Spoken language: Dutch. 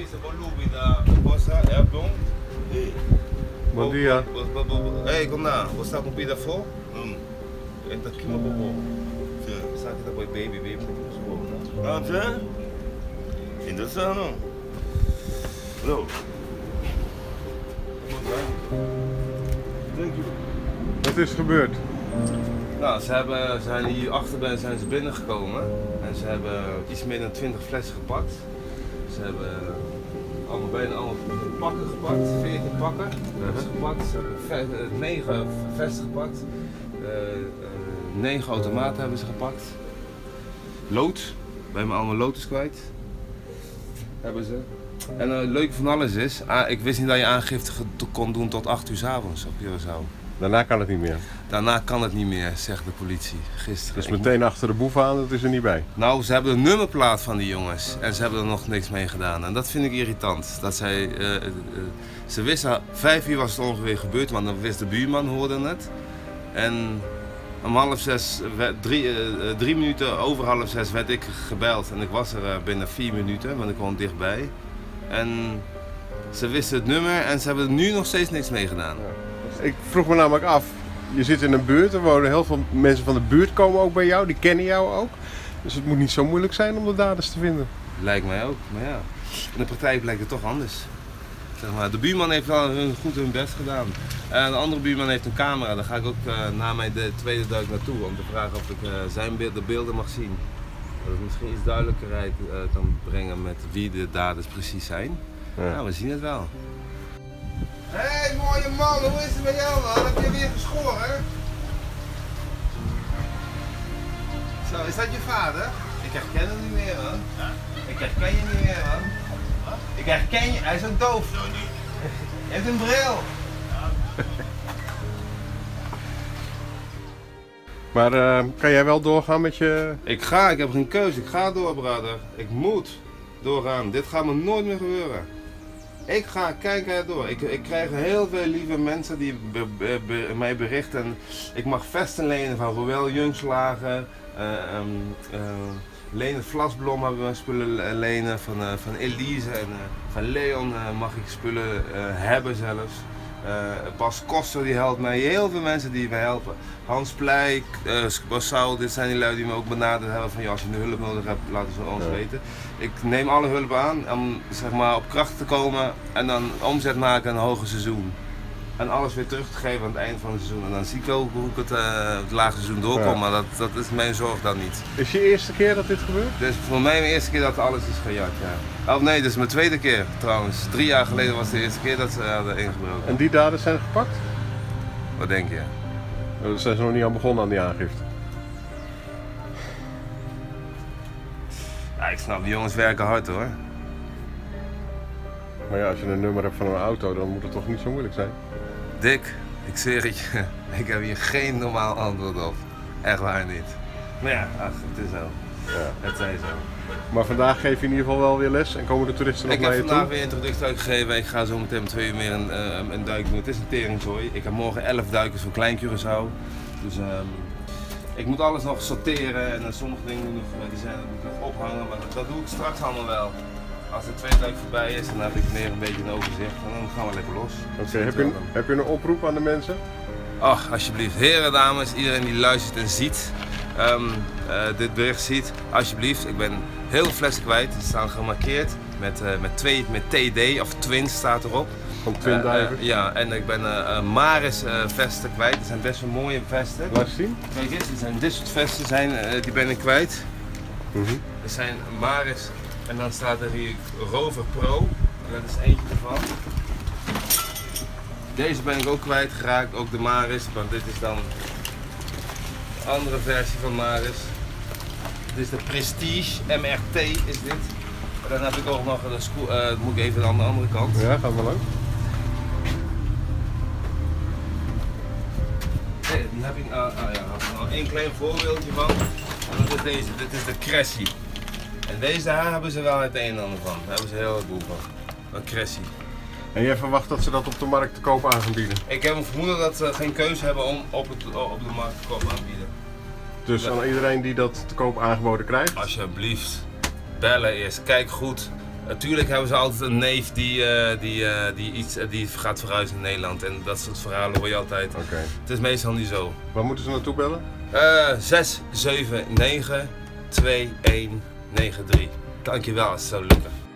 Bom dia. Hey, kom na. Você está com pida for? Entra aqui uma bobo. Sabe que depois baby. Ah, já? Interessant, não? Hallo. Wat is er gebeurd? Nou, zijn hier achter zijn ze binnengekomen en ze hebben iets meer dan 20 flessen gepakt. Ze hebben bijna allemaal pakken gepakt, 14 pakken gepakt. Ze hebben 9 vesten gepakt, 9 automaten hebben ze gepakt. Lood, we hebben allemaal lood is kwijt. Hebben ze. En het leuke van alles is, ik wist niet dat je aangifte kon doen tot 8 uur 's avonds op Curaçao. Daarna kan het niet meer. Daarna kan het niet meer, zegt de politie. Gisteren. Dus meteen achter de boef aan, dat is er niet bij? Nou, ze hebben de nummerplaat van die jongens en ze hebben er nog niks mee gedaan. En dat vind ik irritant. Dat ze wisten, 5 uur was het ongeveer gebeurd, want dan wist de buurman, hoorde het. En om 5:30, 3 minuten over 5:30 werd ik gebeld. En ik was er binnen 4 minuten, want ik woon dichtbij. En ze wisten het nummer en ze hebben er nu nog steeds niks mee gedaan. Ja. Ik vroeg me namelijk af, je zit in een buurt, er wonen heel veel mensen van de buurt komen ook bij jou, die kennen jou ook. Dus het moet niet zo moeilijk zijn om de daders te vinden. Lijkt mij ook, maar ja, in de praktijk blijkt het toch anders. Zeg maar, de buurman heeft wel goed hun best gedaan. En de andere buurman heeft een camera, daar ga ik ook na mijn tweede duik naartoe om te vragen of ik de beelden mag zien. Dat het misschien iets duidelijkerheid kan brengen met wie de daders precies zijn. Ja. Nou, we zien het wel. Hé, mooie man, hoe is het met jou man? Heb je weer geschoren? Zo, is dat je vader? Ik herken hem niet meer man. Ja? Ik herken je niet meer man. Wat? Ik herken je, hij is ook doof. Zo niet. Je hebt een bril. Ja. Maar kan jij wel doorgaan met je... Ik heb geen keuze. Ik ga door, brother. Ik moet doorgaan. Dit gaat me nooit meer gebeuren. Ik ga kijken door. Ik krijg heel veel lieve mensen die mij berichten. Ik mag vesten lenen van Roel Jungslagen. Lenen Vlasblom hebben we spullen lenen. Van Elise en van Leon mag ik spullen hebben zelfs. Bas Koster die helpt mij, heel veel mensen die me helpen. Hans Pleik, Bassau, dit zijn die lui die me ook benaderd hebben van ja, als je nu hulp nodig hebt, laten ze ons weten. Ik neem alle hulp aan om zeg maar, op kracht te komen en dan omzet maken in een hoger seizoen. En alles weer terug te geven aan het eind van het seizoen. En dan zie ik wel hoe ik het lage seizoen doorkom, ja. Maar dat is mijn zorg dan niet. Is je eerste keer dat dit gebeurt? Dit is voor mij mijn eerste keer dat alles is gejat, ja. Oh nee, dit is mijn tweede keer trouwens. 3 jaar geleden was de eerste keer dat ze hadden ingebroken. En die daders zijn gepakt? Wat denk je? Daar zijn ze nog niet aan begonnen aan die aangifte. Ja, ik snap, die jongens werken hard hoor. Maar ja, als je een nummer hebt van een auto, dan moet het toch niet zo moeilijk zijn? Dick, ik zweer het je, ik heb hier geen normaal antwoord op. Echt waar niet. Maar ja, ach, het is zo. Ja. Het zij zo. Maar vandaag geef je in ieder geval wel weer les en komen de toeristen nog naar je toe? Ik heb vandaag weer introductie gegeven. Ik ga zo meteen om 2 uur meer een duik doen. Het is een teringzooi. Ik heb morgen 11 duikers voor Klein Curaçao. Dus ik moet alles nog sorteren en sommige dingen moet ik nog ophangen. Maar dat doe ik straks allemaal wel. Als de tweede duik voorbij is, dan heb ik meer een beetje een overzicht en dan gaan we lekker los. Oké, heb je een oproep aan de mensen? Ach, alsjeblieft. Heren, dames, iedereen die luistert en ziet, dit bericht ziet, alsjeblieft. Ik ben heel veel flessen kwijt. Ze staan gemarkeerd met TD of Twins staat erop. Van Twin Divers? Ja, en ik ben Maris vesten kwijt. Dat zijn best wel mooie vesten. Laat eens zien. Kijk eens, dit soort vesten die ben ik kwijt. Dat zijn Maris. En dan staat er hier Rover Pro, dat is eentje ervan. Deze ben ik ook kwijtgeraakt, ook de Maris, want dit is dan een andere versie van Maris. Dit is de Prestige MRT is dit. En dan heb ik ook nog een moet ik even aan de andere kant. Ja, gaat wel leuk. Nee, die heb ik, nog één klein voorbeeldje van. En dat is deze, dit is de Cressy. En deze daar hebben ze wel het een en ander van. Daar hebben ze heel veel boel van. Een Cressy. En jij verwacht dat ze dat op de markt te koop aan gaan bieden? Ik heb een vermoeden dat ze geen keuze hebben om op de markt te koop aanbieden. Dus aan iedereen die dat te koop aangeboden krijgt? Alsjeblieft, bellen eerst. Kijk goed. Natuurlijk hebben ze altijd een neef die gaat verhuizen in Nederland en dat soort verhalen hoor je altijd. Oké. Het is meestal niet zo. Waar moeten ze naartoe bellen? 679 2193. Dankjewel, als het zou lukken.